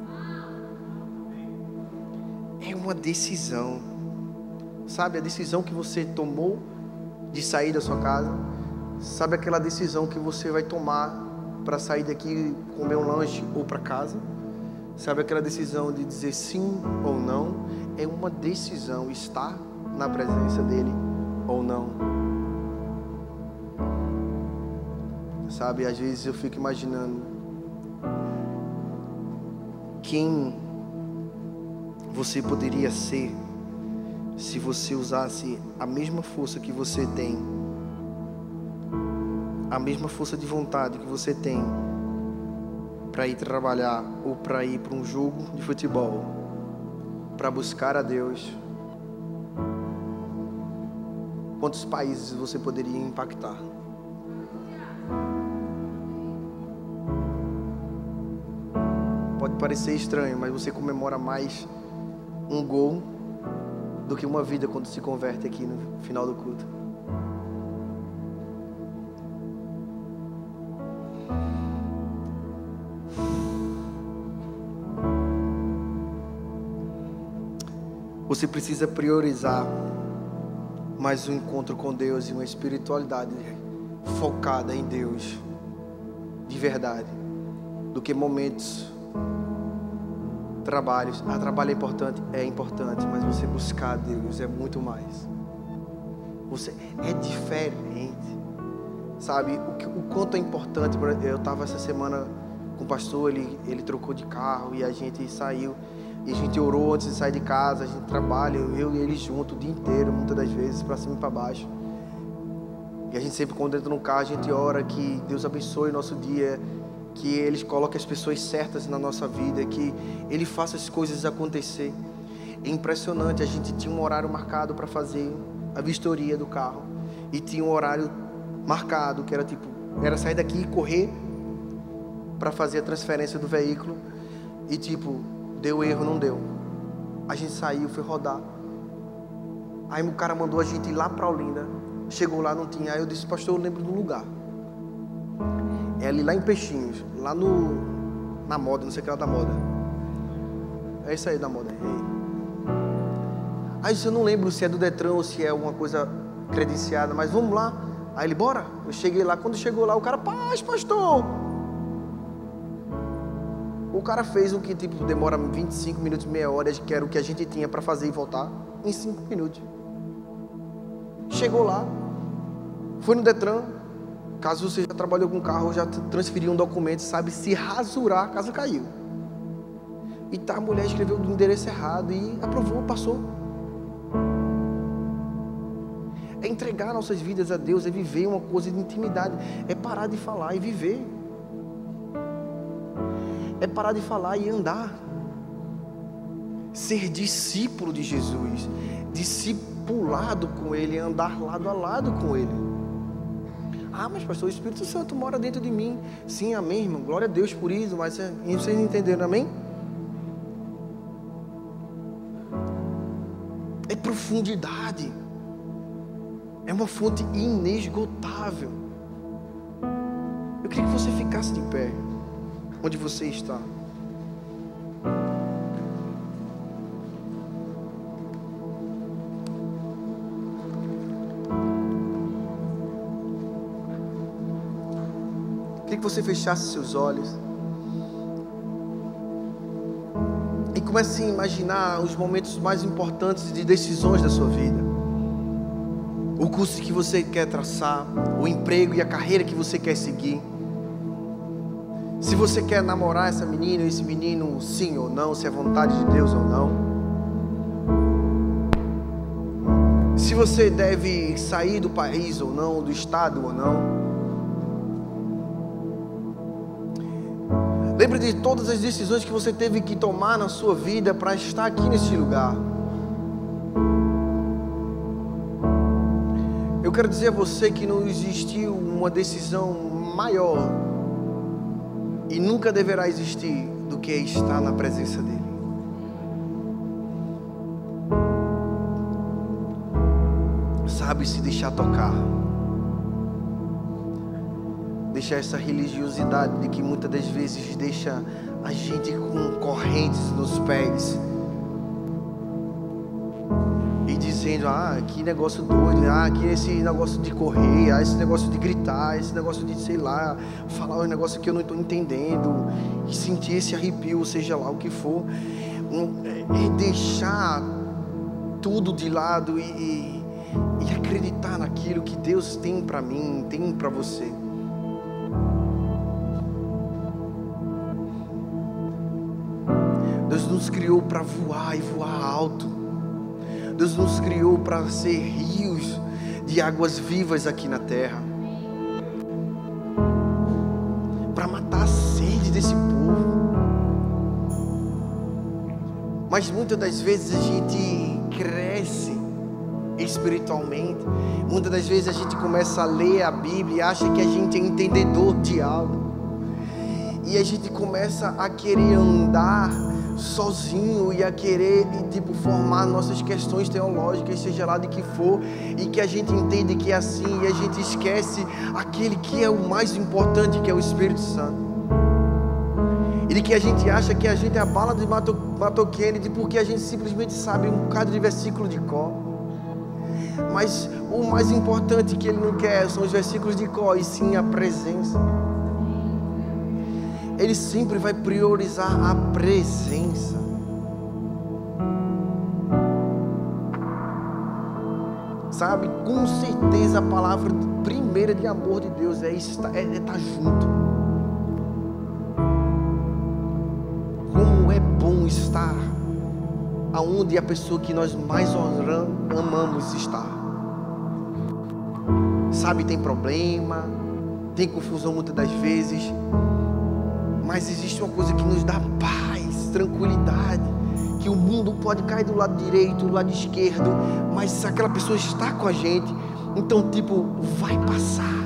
S1: É uma decisão. Sabe a decisão que você tomou de sair da sua casa? Sabe aquela decisão que você vai tomar para sair daqui, comer um lanche ou para casa? Sabe aquela decisão de dizer sim ou não? É uma decisão, estar na presença dEle ou não. Sabe, às vezes eu fico imaginando quem você poderia ser se você usasse a mesma força que você tem, a mesma força de vontade que você tem para ir trabalhar ou para ir para um jogo de futebol, para buscar a Deus. Quantos países você poderia impactar? Pode parecer estranho, mas você comemora mais um gol do que uma vida quando se converte aqui no final do culto. Você precisa priorizar mais um encontro com Deus e uma espiritualidade focada em Deus de verdade, do que momentos, trabalhos. Ah, trabalho é importante, é importante, mas você buscar Deus é muito mais. Você é diferente, sabe? O, que, o quanto é importante. Eu estava essa semana com o pastor, ele, ele trocou de carro e a gente saiu. E a gente orou antes de sair de casa, a gente trabalha, eu e ele junto o dia inteiro, muitas das vezes, para cima e para baixo. E a gente sempre, quando entra no carro, a gente ora que Deus abençoe o nosso dia, que Ele coloque as pessoas certas na nossa vida, que Ele faça as coisas acontecer. É impressionante, a gente tinha um horário marcado para fazer a vistoria do carro. E tinha um horário marcado, que era tipo, era sair daqui e correr para fazer a transferência do veículo. E tipo, deu erro, não deu. A gente saiu, foi rodar. Aí o cara mandou a gente ir lá para Olinda. Chegou lá, não tinha. Aí eu disse, pastor, eu lembro do lugar. É ali lá em Peixinhos, lá no, na moda, não sei o que lá da moda. É isso aí da moda. É. Aí eu não lembro se é do Detran ou se é alguma coisa credenciada, mas vamos lá. Aí ele, bora. Eu cheguei lá, quando chegou lá, o cara, paz, pastor. O cara fez o que tipo demora vinte e cinco minutos, meia hora, que era o que a gente tinha para fazer e voltar, em cinco minutos. Chegou lá, foi no Detran. Caso você já trabalhou com carro, já transferiu um documento, sabe se rasurar, a casa caiu. E tá, a mulher escreveu do endereço errado e aprovou, passou. É entregar nossas vidas a Deus, é viver uma coisa de intimidade, é parar de falar e viver. É parar de falar e andar. Ser discípulo de Jesus, discipulado com Ele, andar lado a lado com Ele. Ah, mas pastor, o Espírito Santo mora dentro de mim. Sim, amém, irmão, glória a Deus por isso. Mas vocês entenderam, amém? É profundidade. É uma fonte inesgotável. Eu queria que você ficasse de pé onde você está. Eu queria que você fechasse seus olhos e comece a imaginar os momentos mais importantes de decisões da sua vida. O curso que você quer traçar, o emprego e a carreira que você quer seguir. Se você quer namorar essa menina, esse menino, sim ou não, se é vontade de Deus ou não. Se você deve sair do país ou não, do estado ou não. Lembre de todas as decisões que você teve que tomar na sua vida para estar aqui nesse lugar. Eu quero dizer a você que não existiu uma decisão maior e nunca deverá existir do que estar na presença dEle. Sabe, se deixar tocar. Deixar essa religiosidade de que muitas das vezes deixa a gente com correntes nos pés. E dizendo, ah, que negócio doido, ah, que esse negócio de correr, ah, esse negócio de gritar, esse negócio de, sei lá, falar um negócio que eu não estou entendendo, e sentir esse arrepio, seja lá o que for, e deixar tudo de lado e, e, e acreditar naquilo que Deus tem para mim, tem para você. Deus nos criou para voar e voar alto. Deus nos criou para ser rios de águas vivas aqui na terra, para matar a sede desse povo. Mas muitas das vezes a gente cresce espiritualmente, muitas das vezes a gente começa a ler a Bíblia e acha que a gente é entendedor de algo, e a gente começa a querer andar sozinho e a querer e, tipo, formar nossas questões teológicas, seja lá de que for, e que a gente entende que é assim, e a gente esquece aquele que é o mais importante, que é o Espírito Santo. E de que a gente acha que a gente é a bala de Mato Kennedy porque a gente simplesmente sabe um bocado de versículo de cor. Mas o mais importante que Ele não quer são os versículos de cor, e sim a presença. Ele sempre vai priorizar a presença. Sabe, com certeza a palavra primeira de amor de Deus é estar, é, é estar junto. Como é bom estar aonde a pessoa que nós mais amamos está. Sabe, tem problema, tem confusão muitas das vezes, mas existe uma coisa que nos dá paz, tranquilidade, que o mundo mundo pode cair do lado direito, do lado esquerdo, mas se aquela pessoa está com a gente, então tipo, vai passar.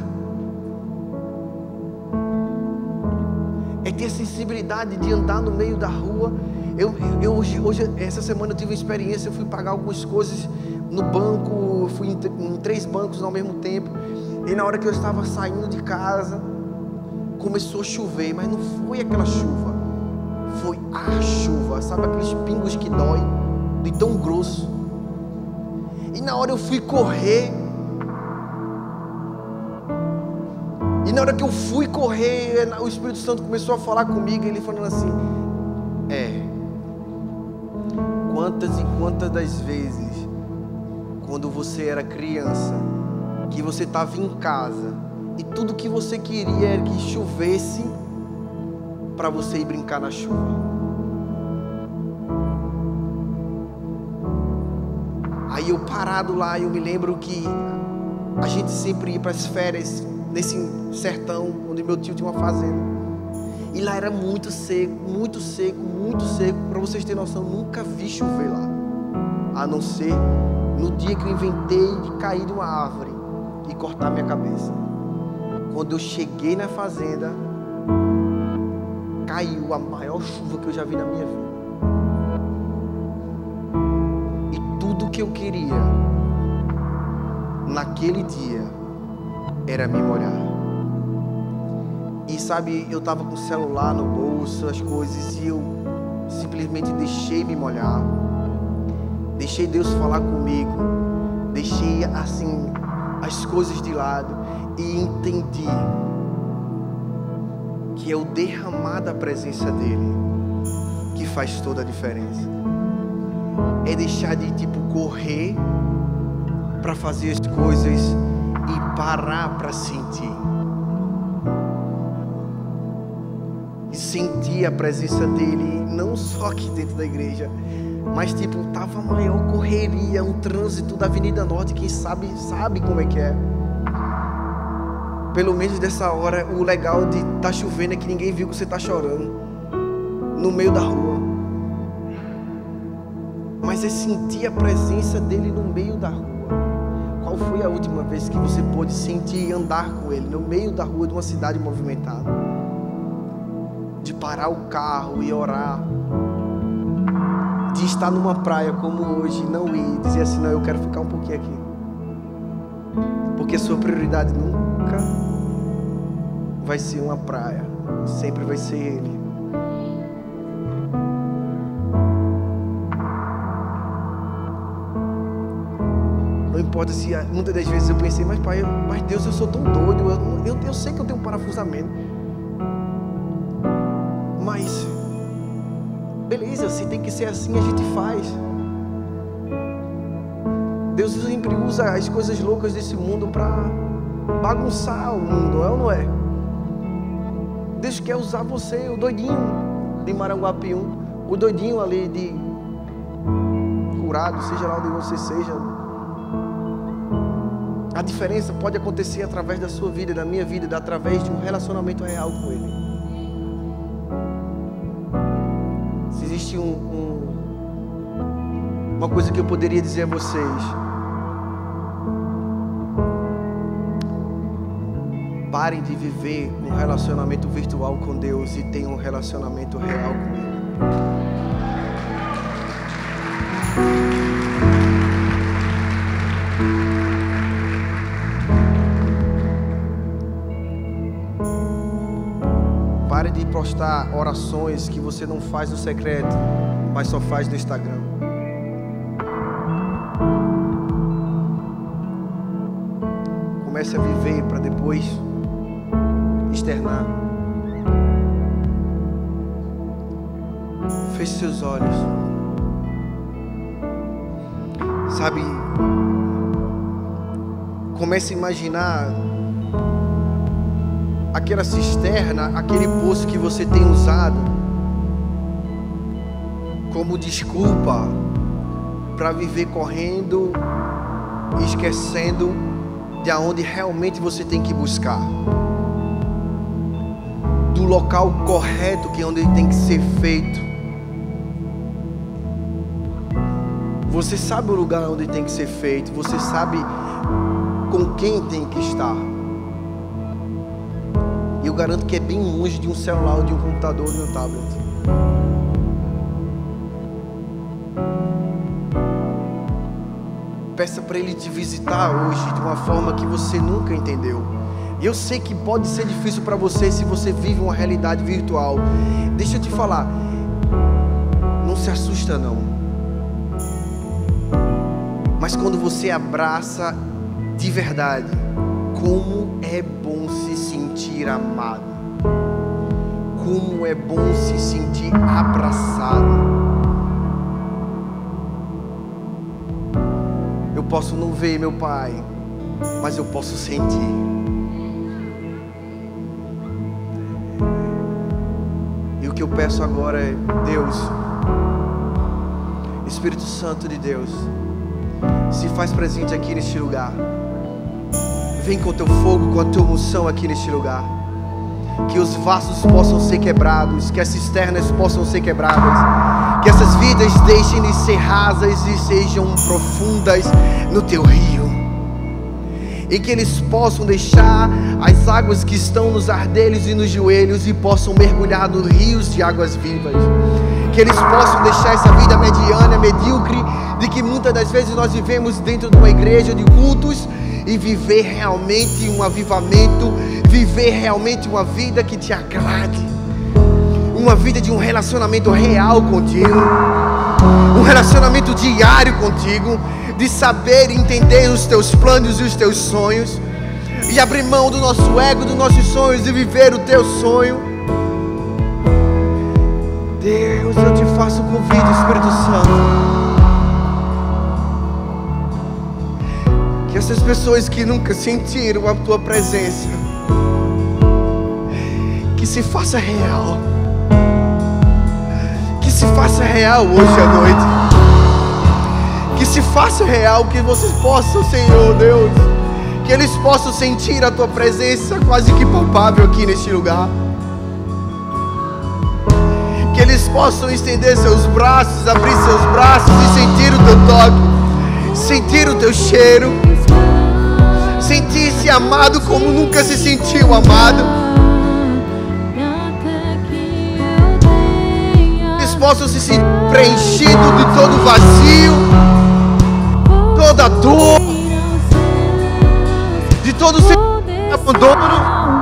S1: É ter a sensibilidade de andar no meio da rua. Eu, eu hoje, hoje, essa semana eu tive uma experiência, eu fui pagar algumas coisas no banco, fui em, em três bancos ao mesmo tempo, e na hora que eu estava saindo de casa, começou a chover, mas não foi aquela chuva, foi a chuva, sabe aqueles pingos que dói, de tão grosso. E na hora eu fui correr, e na hora que eu fui correr, o Espírito Santo começou a falar comigo, ele falando assim, é, quantas e quantas das vezes, quando você era criança, que você estava em casa, e tudo que você queria era que chovesse, para você ir brincar na chuva. Aí eu parado lá, eu me lembro que a gente sempre ia para as férias, nesse sertão, onde meu tio tinha uma fazenda. E lá era muito seco, muito seco, muito seco. Para vocês terem noção, nunca vi chover lá. A não ser no dia que eu inventei de cair de uma árvore e cortar minha cabeça. Quando eu cheguei na fazenda, caiu a maior chuva que eu já vi na minha vida. E tudo que eu queria naquele dia era me molhar. E sabe, eu estava com o celular no bolso, as coisas, e eu simplesmente deixei me molhar. Deixei Deus falar comigo. Deixei assim as coisas de lado e entendi que é o derramar da presença dele que faz toda a diferença. É deixar de tipo correr para fazer as coisas e parar para sentir. E sentir a presença dele, não só aqui dentro da igreja, mas tipo, tava maior correria, um trânsito da Avenida Norte, quem sabe, sabe como é que é. Pelo menos dessa hora, o legal de tá chovendo é que ninguém viu que você tá chorando no meio da rua. Mas é sentir a presença dele no meio da rua. Qual foi a última vez que você pôde sentir e andar com ele no meio da rua de uma cidade movimentada? De parar o carro e orar. De estar numa praia como hoje, não ir, dizer assim, não, eu quero ficar um pouquinho aqui. Porque a sua prioridade nunca vai ser uma praia, sempre vai ser ele. Não importa se, muitas das vezes eu pensei, mas pai, mas Deus, eu sou tão doido, eu, eu, eu sei que eu tenho um parafusamento. Mas beleza, se tem que ser assim, a gente faz. Deus sempre usa as coisas loucas desse mundo para bagunçar o mundo, é ou não é? Deus quer usar você, o doidinho de Maranguapium, o doidinho ali de Curado, seja lá onde você seja. A diferença pode acontecer através da sua vida, da minha vida, através de um relacionamento real com Ele. Se existe um, um, uma coisa que eu poderia dizer a vocês: parem de viver um relacionamento virtual com Deus e tenham um relacionamento real com Ele. Pare de postar orações que você não faz no secreto, mas só faz no Instagram. Comece a viver para depois externar. Feche seus olhos. Sabe, comece a imaginar aquela cisterna, aquele poço que você tem usado como desculpa para viver correndo e esquecendo de aonde realmente você tem que buscar, do local correto que é onde ele tem que ser feito. Você sabe o lugar onde tem que ser feito. Você sabe com quem tem que estar. E eu garanto que é bem longe de um celular, ou de um computador, ou de um tablet. Peça para Ele te visitar hoje de uma forma que você nunca entendeu. E eu sei que pode ser difícil para você se você vive uma realidade virtual. Deixa eu te falar, não se assusta não. Mas quando você abraça de verdade, como é bom se sentir amado. Como é bom se sentir abraçado. Eu posso não ver meu Pai, mas eu posso sentir. E o que eu peço agora é: Deus, Espírito Santo de Deus, se faz presente aqui neste lugar. Vem com teu fogo, com a tua unção aqui neste lugar. Que os vasos possam ser quebrados, que as cisternas possam ser quebradas, que essas vidas deixem de ser rasas e sejam profundas no teu rio. E que eles possam deixar as águas que estão nos ardelhos e nos joelhos e possam mergulhar nos rios de águas vivas. Que eles possam deixar essa vida mediana, medíocre, de que muitas das vezes nós vivemos dentro de uma igreja de cultos, e viver realmente um avivamento, viver realmente uma vida que te agrade, uma vida de um relacionamento real contigo, um relacionamento diário contigo, de saber entender os teus planos e os teus sonhos, e abrir mão do nosso ego, dos nossos sonhos, e viver o teu sonho. Deus, eu te faço um convite, Espírito Santo, que essas pessoas que nunca sentiram a tua presença, que se faça real, que se faça real hoje à noite, que se faça real, que vocês possam, Senhor Deus, que eles possam sentir a tua presença quase que palpável aqui neste lugar, que eles possam estender seus braços, abrir seus braços e sentir o teu toque, sentir o teu cheiro, sentir-se amado como nunca se sentiu amado. Eles possam se sentir preenchidos de todo vazio, toda dor, de todo o abandono.